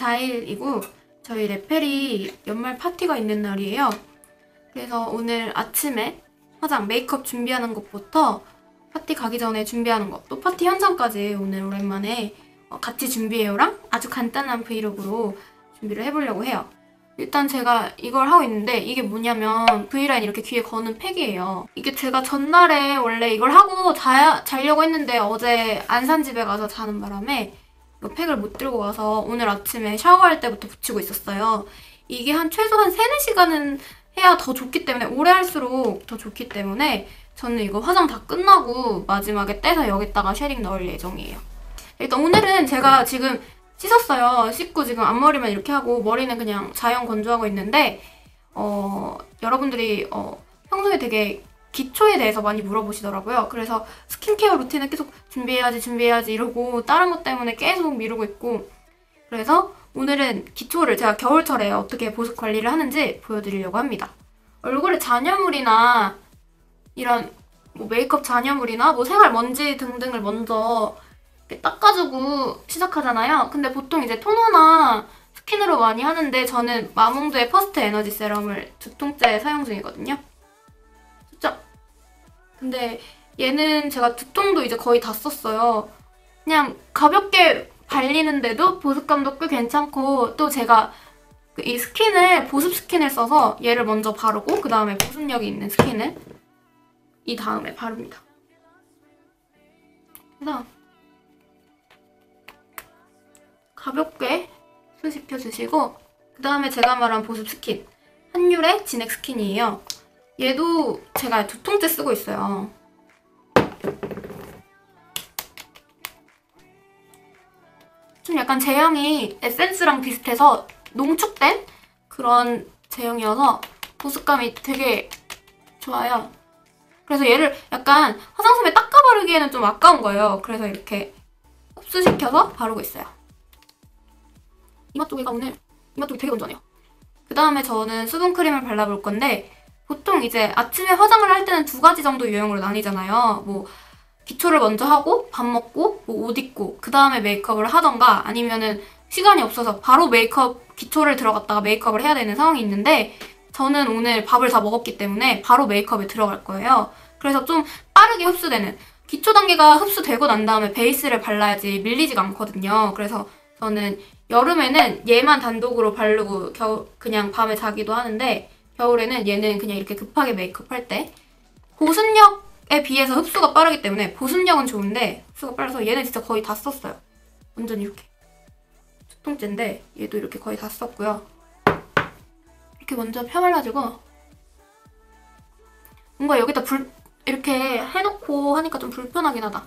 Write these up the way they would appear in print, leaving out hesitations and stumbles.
4일이고 저희 레펠이 연말 파티가 있는 날이에요. 그래서 오늘 아침에 화장, 메이크업 준비하는 것부터 파티 가기 전에 준비하는 것, 또 파티 현장까지 오늘 오랜만에 같이 준비해요랑 아주 간단한 브이로그로 준비를 해보려고 해요. 일단 제가 이걸 하고 있는데 이게 뭐냐면 V라인 이렇게 귀에 거는 팩이에요. 이게 제가 전날에 원래 이걸 하고 자려고 했는데 어제 안산 집에 가서 자는 바람에 이 팩을 못 들고 가서 오늘 아침에 샤워할 때부터 붙이고 있었어요. 이게 최소한 3, 4시간은 해야 더 좋기 때문에 오래 할수록 더 좋기 때문에 저는 이거 화장 다 끝나고 마지막에 떼서 여기다가 쉐딩 넣을 예정이에요. 일단 오늘은 제가 지금 씻었어요. 씻고 지금 앞머리만 이렇게 하고 머리는 그냥 자연 건조하고 있는데 여러분들이 평소에 되게 기초에 대해서 많이 물어보시더라고요. 그래서 스킨케어 루틴을 계속 준비해야지 이러고 다른 것 때문에 계속 미루고 있고, 그래서 오늘은 기초를 제가 겨울철에 어떻게 보습 관리를 하는지 보여드리려고 합니다. 얼굴에 잔여물이나 이런 메이크업 잔여물이나 생활 먼지 등등을 먼저 이렇게 닦아주고 시작하잖아요. 근데 보통 이제 토너나 스킨으로 많이 하는데 저는 마몽드의 퍼스트 에너지 세럼을 2통째 사용 중이거든요. 좋죠? 근데 얘는 제가 2통도 이제 거의 다 썼어요. 그냥 가볍게 발리는데도 보습감도 꽤 괜찮고, 또 제가 이 스킨을 보습 스킨을 써서 얘를 먼저 바르고 그 다음에 보습력이 있는 스킨을 이 다음에 바릅니다. 그래서 가볍게 흡수시켜주시고, 그 다음에 제가 말한 보습 스킨 한율의 진액 스킨이에요. 얘도 제가 2통째 쓰고 있어요. 좀 약간 제형이 에센스랑 비슷해서 농축된 그런 제형이어서 보습감이 되게 좋아요. 그래서 얘를 약간 화장솜에 닦아 바르기에는 좀 아까운 거예요. 그래서 이렇게 흡수시켜서 바르고 있어요. 이마 쪽이 되게 건조하네요. 그 다음에 저는 수분크림을 발라볼 건데, 보통 이제 아침에 화장을 할 때는 2가지 정도 유형으로 나뉘잖아요. 기초를 먼저 하고 밥 먹고 옷 입고 그 다음에 메이크업을 하던가, 아니면은 시간이 없어서 바로 기초를 들어갔다가 메이크업을 해야 되는 상황이 있는데, 저는 오늘 밥을 다 먹었기 때문에 바로 메이크업에 들어갈 거예요. 그래서 좀 빠르게 흡수되는, 기초 단계가 흡수되고 난 다음에 베이스를 발라야지 밀리지가 않거든요. 그래서 저는 여름에는 얘만 단독으로 바르고 그냥 밤에 자기도 하는데, 겨울에는 얘는 그냥 이렇게 급하게 메이크업 할 때 보습력에 비해서 흡수가 빠르기 때문에 보습력은 좋은데 흡수가 빨라서 얘는 진짜 거의 다 썼어요. 완전 이렇게 2통째인데 얘도 이렇게 거의 다 썼고요. 이렇게 먼저 펴발라주고, 뭔가 여기다 이렇게 해놓고 하니까 좀 불편하긴 하다.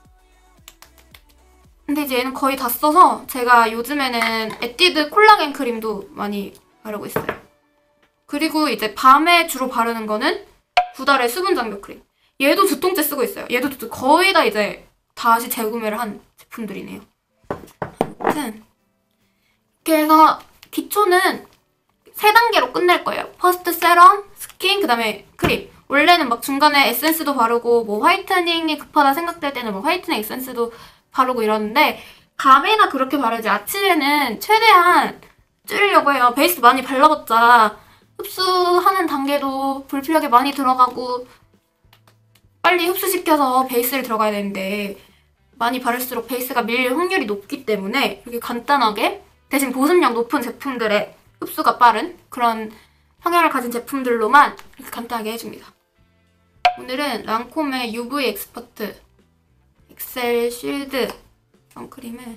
근데 이제 얘는 거의 다 써서 제가 요즘에는 에뛰드 콜라겐 크림도 많이 바르고 있어요. 그리고 이제 밤에 주로 바르는 거는 구달의 수분 장벽 크림. 얘도 2통째 쓰고 있어요. 얘도 거의 다 이제 다시 재구매를 한 제품들이네요. 아무튼 이렇게 해서 기초는 3단계로 끝낼 거예요. 퍼스트 세럼, 스킨, 그 다음에 크림. 원래는 중간에 에센스도 바르고 화이트닝이 급하다 생각될 때는 화이트닝 에센스도 바르고 이러는데, 밤에나 그렇게 바르지 아침에는 최대한 줄이려고 해요. 베이스 많이 발라봤자 흡수하는 단계도 불필요하게 많이 들어가고 빨리 흡수시켜서 베이스를 들어가야 되는데, 많이 바를수록 베이스가 밀릴 확률이 높기 때문에 이렇게 간단하게 대신 보습력 높은 제품들의 흡수가 빠른 그런 성향을 가진 제품들로만 이렇게 간단하게 해줍니다. 오늘은 랑콤의 UV 엑스퍼트 엑셀 쉴드 선크림을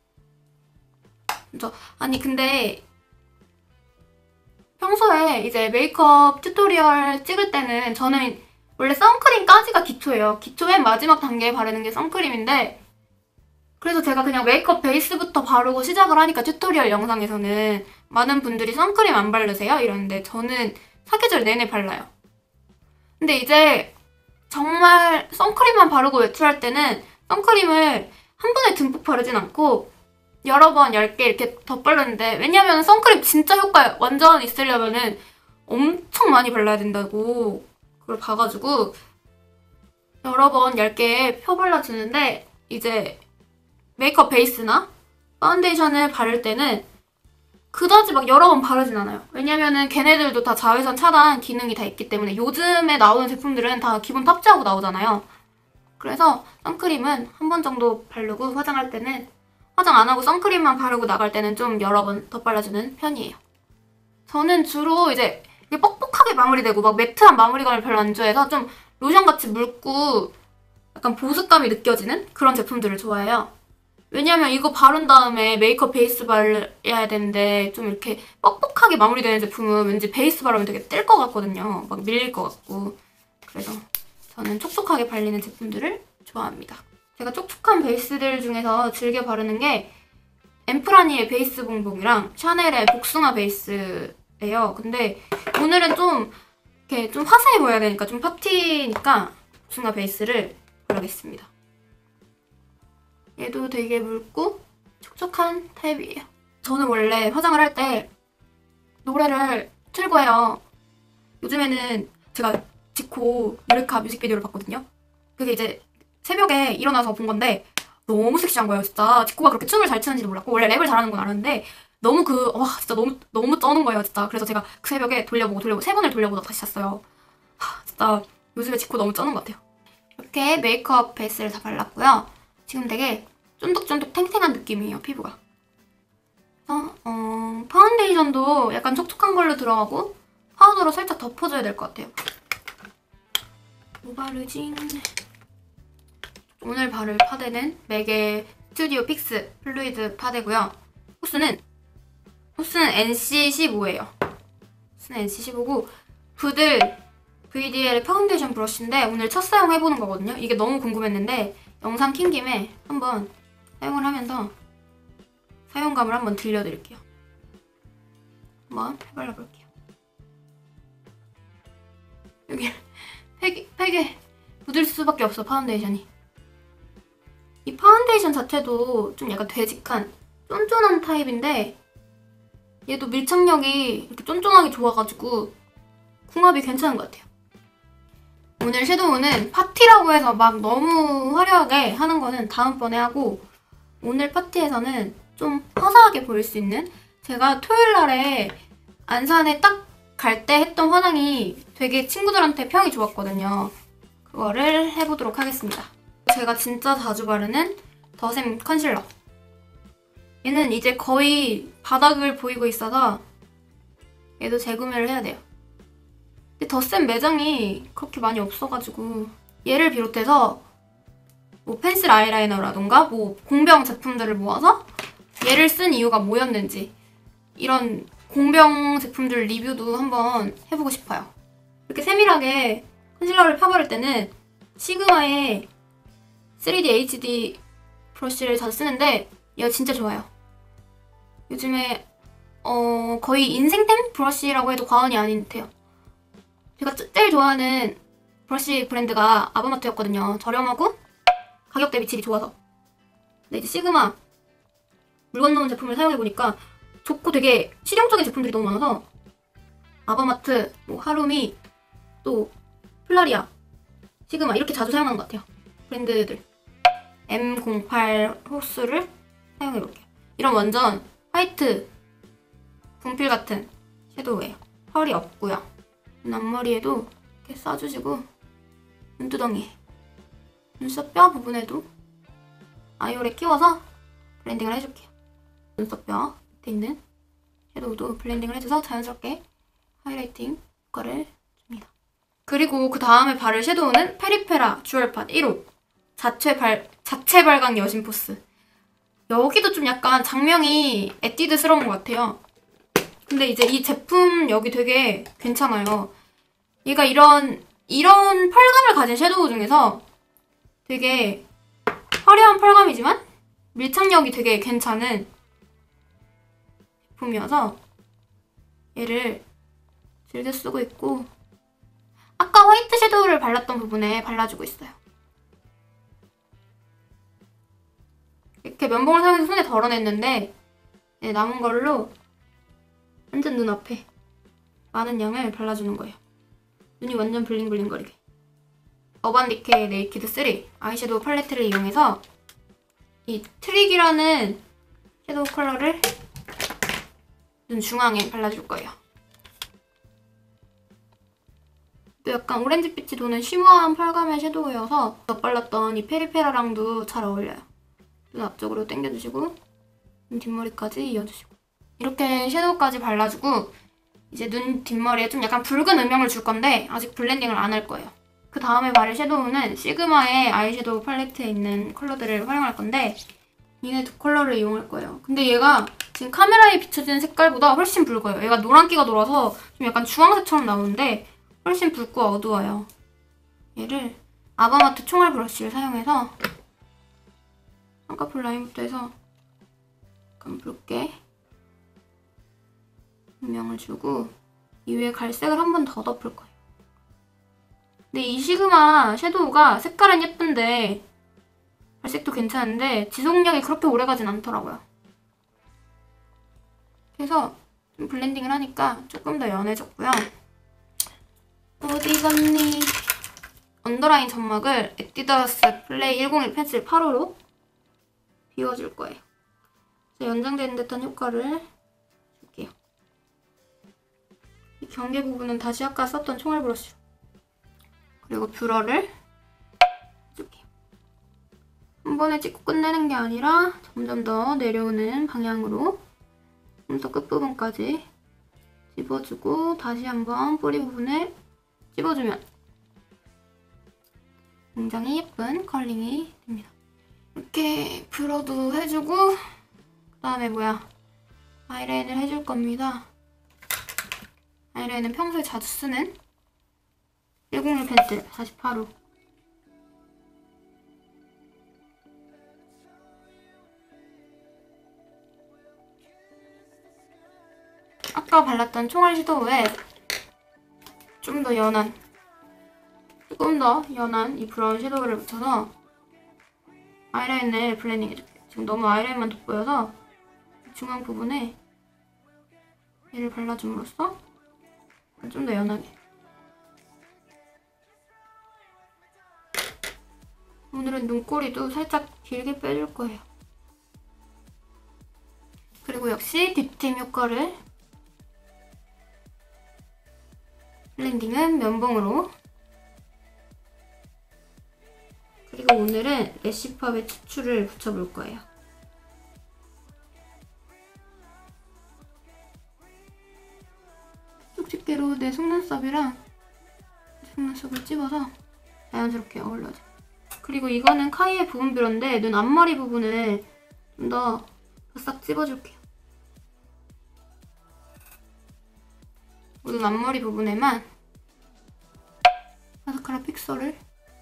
먼저, 근데 평소에 이제 메이크업 튜토리얼 찍을 때는 저는 원래 선크림까지가 기초예요. 기초 맨 마지막 단계에 바르는 게 선크림인데, 그래서 제가 그냥 메이크업 베이스부터 바르고 시작을 하니까 튜토리얼 영상에서는 많은 분들이 선크림 안 바르세요? 이러는데 저는 사계절 내내 발라요. 근데 이제 정말 선크림만 바르고 외출할 때는 선크림을 한 번에 듬뿍 바르진 않고 여러 번 얇게 이렇게 덧바르는데, 왜냐면 선크림 진짜 효과 완전 있으려면은 엄청 많이 발라야 된다고 그걸 봐가지고 여러 번 얇게 펴발라주는데, 이제 메이크업 베이스나 파운데이션을 바를 때는 그다지 막 여러 번 바르진 않아요. 왜냐면은 걔네들도 다 자외선 차단 기능이 다 있기 때문에 요즘에 나오는 제품들은 다 기본 탑재하고 나오잖아요. 그래서 선크림은 한 번 정도 바르고 화장할 때는 화장 안 하고 선크림만 바르고 나갈 때는 좀 여러 번 덧발라주는 편이에요. 저는 주로 이제 이게 뻑뻑하게 마무리되고 막 매트한 마무리감을 별로 안 좋아해서 좀 로션같이 묽고 약간 보습감이 느껴지는 그런 제품들을 좋아해요. 왜냐면 이거 바른 다음에 메이크업 베이스 발라야 되는데 좀 이렇게 뻑뻑하게 마무리되는 제품은 왠지 베이스 바르면 되게 뜰 것 같거든요. 막 밀릴 것 같고. 그래서 저는 촉촉하게 발리는 제품들을 좋아합니다. 제가 촉촉한 베이스들 중에서 즐겨 바르는 게 엠프라니의 베이스 봉봉이랑 샤넬의 복숭아 베이스예요. 근데 오늘은 좀 이렇게 좀 화사해 보여야 되니까 좀 파티니까 복숭아 베이스를 바르겠습니다. 얘도 되게 묽고 촉촉한 타입이에요. 저는 원래 화장을 할 때 노래를 틀고 해요. 요즘에는 제가 지코 유레카 뮤직비디오를 봤거든요. 그게 이제 새벽에 일어나서 본 건데 너무 섹시한 거예요, 진짜. 지코가 그렇게 춤을 잘 추는지도 몰랐고 원래 랩을 잘하는 건 알았는데 너무 와 진짜 너무 쩌는 거예요, 진짜. 그래서 제가 그 새벽에 돌려보고 3번을 돌려보다 다시 잤어요. 진짜 요즘에 지코 너무 쩌는 것 같아요. 이렇게 메이크업 베이스를 다 발랐고요. 지금 되게 쫀득쫀득 탱탱한 느낌이에요, 피부가. 그래서 파운데이션도 약간 촉촉한 걸로 들어가고 파우더로 살짝 덮어줘야 될 것 같아요. 뭐 바르지? 오늘 바를 파데는 맥의 스튜디오 픽스 플루이드 파데고요. 호수는 NC15예요. 호수는 NC15고 부들 VDL 파운데이션 브러쉬인데 오늘 첫 사용해보는 거거든요. 이게 너무 궁금했는데 영상 킨 김에 한번 사용을 하면서 사용감을 한번 들려드릴게요. 한번 해발라볼게요. 여기 팩에 묻을 수밖에 없어, 파운데이션이. 이 파운데이션 자체도 좀 약간 되직한 쫀쫀한 타입인데 얘도 밀착력이 이렇게 쫀쫀하게 좋아가지고 궁합이 괜찮은 것 같아요. 오늘 섀도우는 파티라고 해서 막 너무 화려하게 하는 거는 다음번에 하고 오늘 파티에서는 좀 화사하게 보일 수 있는 제가 토요일 날에 안산에 딱 갈 때 했던 화장이 되게 친구들한테 평이 좋았거든요. 그거를 해보도록 하겠습니다. 제가 진짜 자주 바르는 더샘 컨실러. 얘는 이제 거의 바닥을 보이고 있어서 얘도 재구매를 해야 돼요. 근데 더샘 매장이 그렇게 많이 없어가지고 얘를 비롯해서 뭐 펜슬 아이라이너라던가 뭐 공병 제품들을 모아서 얘를 쓴 이유가 뭐였는지 이런 공병 제품들 리뷰도 한번 해보고 싶어요. 이렇게 세밀하게 컨실러를 펴바를 때는 시그마의 3D HD 브러쉬를 자주 쓰는데 얘가 진짜 좋아요. 요즘에 거의 인생템 브러쉬라고 해도 과언이 아닌 듯해요. 제가 제일 좋아하는 브러쉬 브랜드가 아바마트였거든요. 저렴하고 가격 대비 질이 좋아서. 근데 이제 시그마 물건 넣은 제품을 사용해보니까 좋고 되게 실용적인 제품들이 너무 많아서 아바마트, 뭐 하루미, 또 플라리아, 시그마 이렇게 자주 사용하는 것 같아요. 브랜드들. M08 호스를 사용해볼게요. 이런 완전 화이트 분필 같은 섀도우예요. 펄이 없고요. 앞머리에도 이렇게 쏴주시고 눈두덩이, 눈썹 뼈 부분에도 아이홀에 끼워서 블렌딩을 해줄게요. 눈썹 뼈 밑에 있는 섀도우도 블렌딩을 해줘서 자연스럽게 하이라이팅 효과를 줍니다. 그리고 그 다음에 바를 섀도우는 페리페라 주얼팟 1호 자체 발광 여신 포스. 여기도 좀 약간 장명이 에뛰드스러운 것 같아요. 근데 이제 이 제품 여기 되게 괜찮아요. 얘가 이런 펄감을 가진 섀도우 중에서 되게 화려한 펄감이지만 밀착력이 되게 괜찮은 제품이어서 얘를 즐겨 쓰고 있고 아까 화이트 섀도우를 발랐던 부분에 발라주고 있어요. 이렇게 면봉을 사용해서 손에 덜어냈는데 남은 걸로 완전 눈앞에 많은 양을 발라주는 거예요. 눈이 완전 블링블링거리게. 어반디케 네이키드 3 아이섀도우 팔레트를 이용해서 이 트릭이라는 섀도우 컬러를 눈 중앙에 발라줄 거예요. 또 약간 오렌지빛이 도는 쉬머한 펄감의 섀도우여서 덧발랐던 이 페리페라랑도 잘 어울려요. 눈 앞쪽으로 당겨주시고 눈 뒷머리까지 이어주시고 이렇게 섀도우까지 발라주고 이제 눈 뒷머리에 좀 약간 붉은 음영을 줄 건데 아직 블렌딩을 안 할 거예요. 그 다음에 바를 섀도우는 시그마의 아이섀도우 팔레트에 있는 컬러들을 활용할 건데 얘네 두 컬러를 이용할 거예요. 근데 얘가 지금 카메라에 비춰지는 색깔보다 훨씬 붉어요. 얘가 노란기가 돌아서 좀 약간 주황색처럼 나오는데 훨씬 붉고 어두워요. 얘를 아바마트 총알 브러쉬를 사용해서 쌍꺼풀 라인부터 해서 약간 붉게 음영을 주고 이 위에 갈색을 한 번 더 덮을 거예요. 근데 이 시그마 섀도우가 색깔은 예쁜데 발색도 괜찮은데 지속력이 그렇게 오래가진 않더라고요. 그래서 좀 블렌딩을 하니까 조금 더 연해졌고요. 어디 갔니? 언더라인 점막을 에뛰드하우스 플레이 101 펜슬 8호로 비워줄 거예요. 연장되는 듯한 효과를 줄게요. 이 경계 부분은 다시 아까 썼던 총알 브러쉬로. 그리고 뷰러를 해줄게요. 한 번에 찍고 끝내는 게 아니라 점점 더 내려오는 방향으로 눈썹 끝부분까지 집어주고 다시 한번 뿌리 부분을 집어주면 굉장히 예쁜 컬링이 됩니다. 이렇게 뷰러도 해주고 그 다음에 아이라인을 해줄 겁니다. 아이라인은 평소에 자주 쓰는 101 펜슬 48호. 아까 발랐던 총알 섀도우에 조금 더 연한 이 브라운 섀도우를 묻혀서 아이라인을 블렌딩 해줄게요. 지금 너무 아이라인만 돋보여서 중앙 부분에 얘를 발라줌으로써 좀 더 연하게. 오늘은 눈꼬리도 살짝 길게 빼줄 거예요. 그리고 역시 뒷팀 효과를 블렌딩은 면봉으로. 그리고 오늘은 래쉬팝의 추출을 붙여볼 거예요. 쪽집게로 내 속눈썹이랑 속눈썹을 찝어서 자연스럽게 어울러줘. 그리고 이거는 카이의 부분 뷰러인데 눈 앞머리 부분을 좀 더 싹 찝어줄게요. 눈 앞머리 부분에만 마스카라 픽서를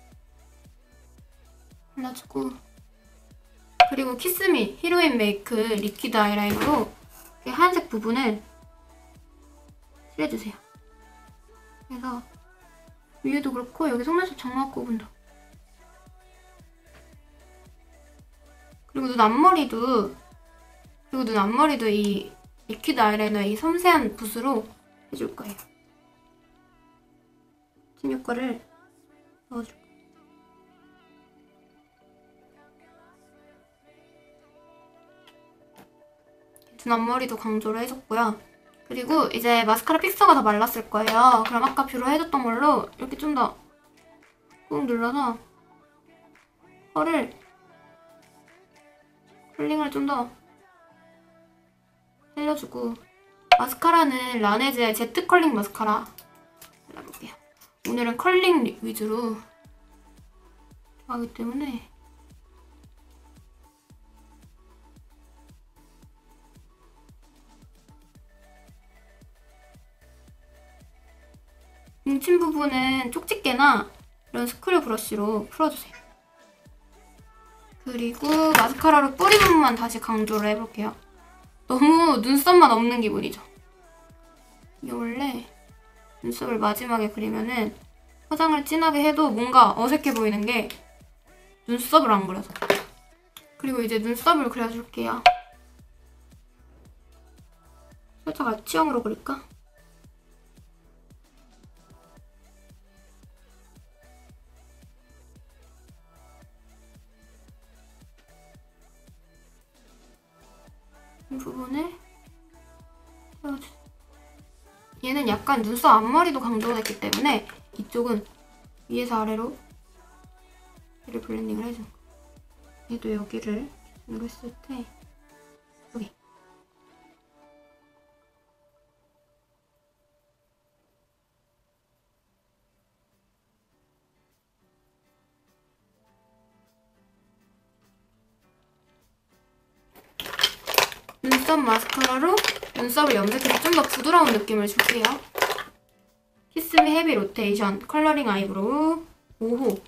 발라주고 그리고 키스미 히로인 메이크 리퀴드 아이라이너로 하얀색 부분을 칠해주세요. 그래서 위에도 그렇고 여기 속눈썹 점막 부분도 그리고 눈 앞머리도 이 리퀴드 아이라이너의 이 섬세한 붓으로 해줄 거예요. 침 효과를 넣어줄 거예요. 눈 앞머리도 강조를 해줬고요. 그리고 이제 마스카라 픽서가 더 말랐을 거예요. 그럼 아까 뷰러 해줬던 걸로 이렇게 좀 더 꾹 눌러서 컬링을 좀 더 살려주고 마스카라는 라네즈의 제트 컬링 마스카라 발라볼게요. 오늘은 컬링 위주로 하기 때문에 뭉친 부분은 쪽집게나 이런 스크류 브러쉬로 풀어주세요. 그리고 마스카라로 뿌리 부분만 다시 강조를 해볼게요. 너무 눈썹만 없는 기분이죠. 이게 원래 눈썹을 마지막에 그리면은 화장을 진하게 해도 뭔가 어색해 보이는 게 눈썹을 안 그려서. 그리고 이제 눈썹을 그려줄게요. 살짝 아치형으로 그릴까? 이 부분을 펴주세요. 얘는 약간 눈썹 앞머리도 강조가 됐기 때문에 이쪽은 위에서 아래로 얘를 블렌딩을 해줘. 얘도 여기를 기준으로 했을 때 여기. 눈썹 마스카라로 눈썹을 염색해서 좀 더 부드러운 느낌을 줄게요. 키스미 헤비 로테이션 컬러링 아이브로우 5호.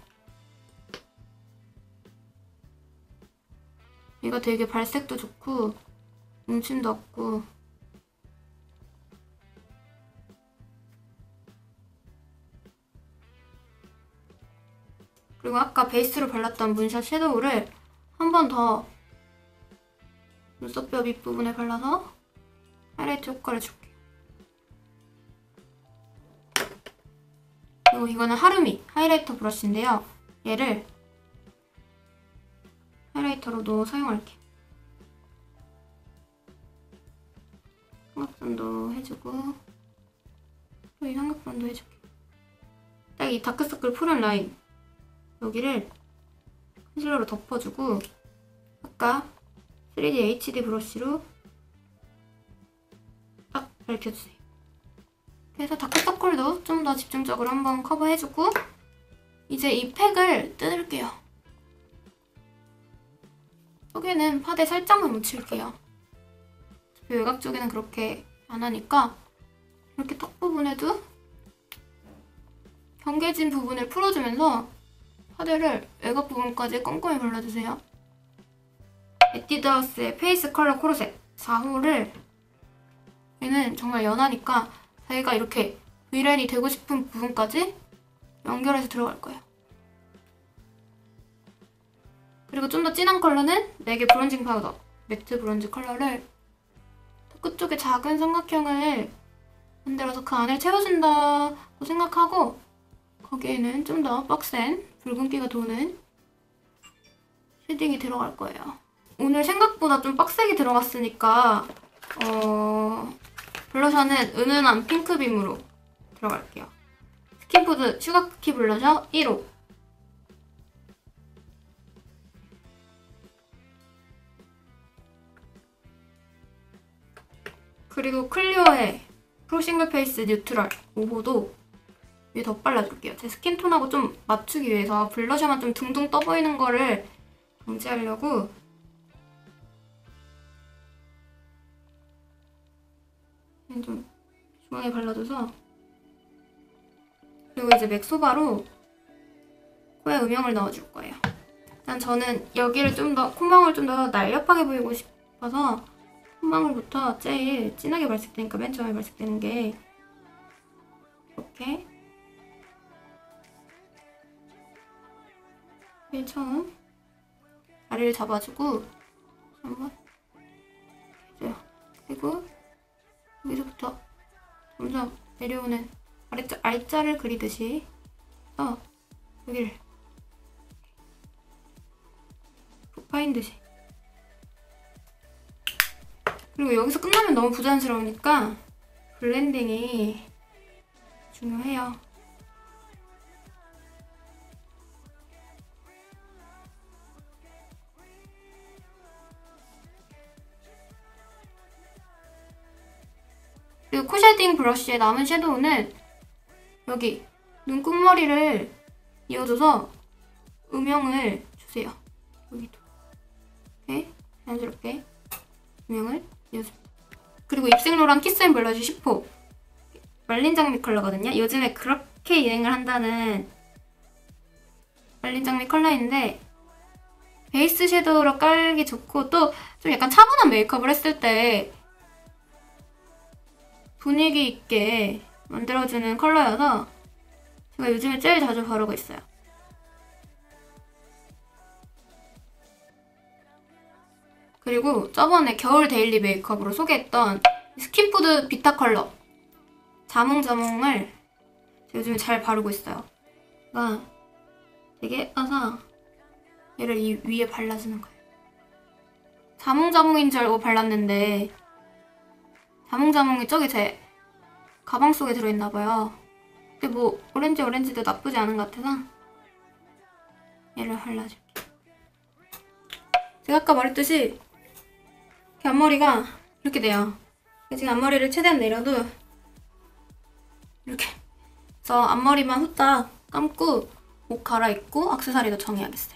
얘가 되게 발색도 좋고 뭉침도 없고 그리고 아까 베이스로 발랐던 문샷 섀도우를 한 번 더 눈썹뼈 밑부분에 발라서 하이라이트 효과를 줄게요. 그리고 이거는 하루미 하이라이터 브러쉬인데요. 얘를 하이라이터로도 사용할게요. 삼각선도 해주고 또 이 삼각선도 해줄게요. 딱 이 다크서클 푸른 라인 여기를 컨실러로 덮어주고 아까 3D HD 브러쉬로 딱 밝혀주세요. 그래서 다크서클도 좀 더 집중적으로 한번 커버해주고 이제 이 팩을 뜯을게요. 속에는 파데 살짝만 묻힐게요. 외곽 쪽에는 그렇게 안 하니까 이렇게 턱 부분에도 경계진 부분을 풀어주면서 파데를 외곽 부분까지 꼼꼼히 발라주세요. 에뛰드하우스의 페이스 컬러 코르셋 4호를 얘는 정말 연하니까 자기가 이렇게 V라인이 되고 싶은 부분까지 연결해서 들어갈 거예요. 그리고 좀 더 진한 컬러는 맥의 브론징 파우더 매트 브론즈 컬러를 끝쪽에 작은 삼각형을 만들어서 그 안을 채워준다고 생각하고 거기에는 좀 더 빡센 붉은기가 도는 쉐딩이 들어갈 거예요. 오늘 생각보다 좀 빡세게 들어갔으니까 블러셔는 은은한 핑크빔으로 들어갈게요. 스킨푸드 슈가쿠키 블러셔 1호. 그리고 클리오의 프로 싱글 페이스 뉴트럴 5호도 위에 덧발라줄게요. 제 스킨톤하고 좀 맞추기 위해서 블러셔만 좀 둥둥 떠 보이는 거를 방지하려고 좀 중앙에 발라줘서 그리고 이제 맥소바로 코에 음영을 넣어줄 거예요. 일단 저는 여기를 좀 더 콧망울 좀 더 날렵하게 보이고 싶어서 콧망울부터 제일 진하게 발색되니까 맨 처음에 발색되는 게 이렇게 제일 처음 다리를 잡아주고 한번 해줘요. 그리고 여기서부터 점점 내려오는 R자를 그리듯이 해서 여기를 파인 듯이. 그리고 여기서 끝나면 너무 부자연스러우니까 블렌딩이 중요해요. 그리고 코쉐딩 브러쉬에 남은 섀도우는 여기 눈끝머리를 이어줘서 음영을 주세요. 여기도 이렇게 자연스럽게 음영을 이어줍니다. 그리고 입생로랑 키스앤 블러쉬 10호 말린 장미 컬러거든요. 요즘에 그렇게 유행을 한다는 말린 장미 컬러인데 베이스 섀도우로 깔기 좋고 또 좀 약간 차분한 메이크업을 했을 때 분위기 있게 만들어주는 컬러여서 제가 요즘에 제일 자주 바르고 있어요. 그리고 저번에 겨울 데일리 메이크업으로 소개했던 스킨푸드 비타 컬러 자몽자몽을 제가 요즘에 잘 바르고 있어요. 그러니까 되게 예뻐서 얘를 이 위에 발라주는 거예요. 자몽자몽인 줄 알고 발랐는데 자몽자몽이 저기 제 가방 속에 들어있나봐요. 근데 뭐 오렌지도 나쁘지 않은 것 같아서 얘를 발라줄게요. 제가 아까 말했듯이 이렇게 앞머리가 이렇게 돼요. 지금 앞머리를 최대한 내려도 이렇게 그래서 앞머리만 후딱 감고 옷 갈아입고 액세서리도 정해야겠어요.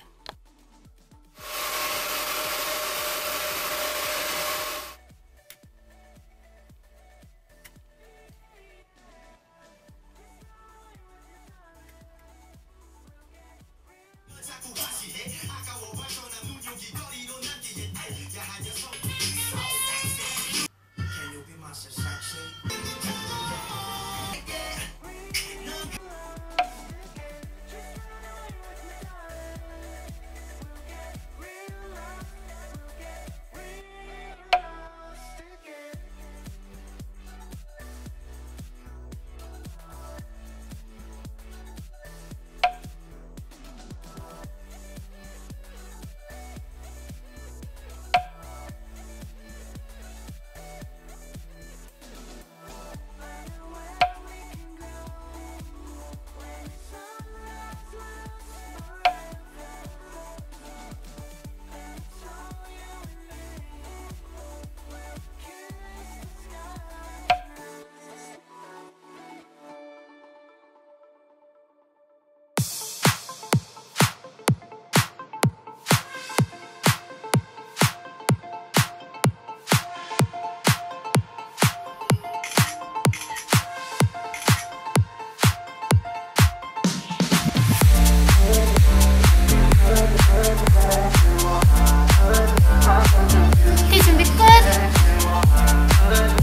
티 준비 끝!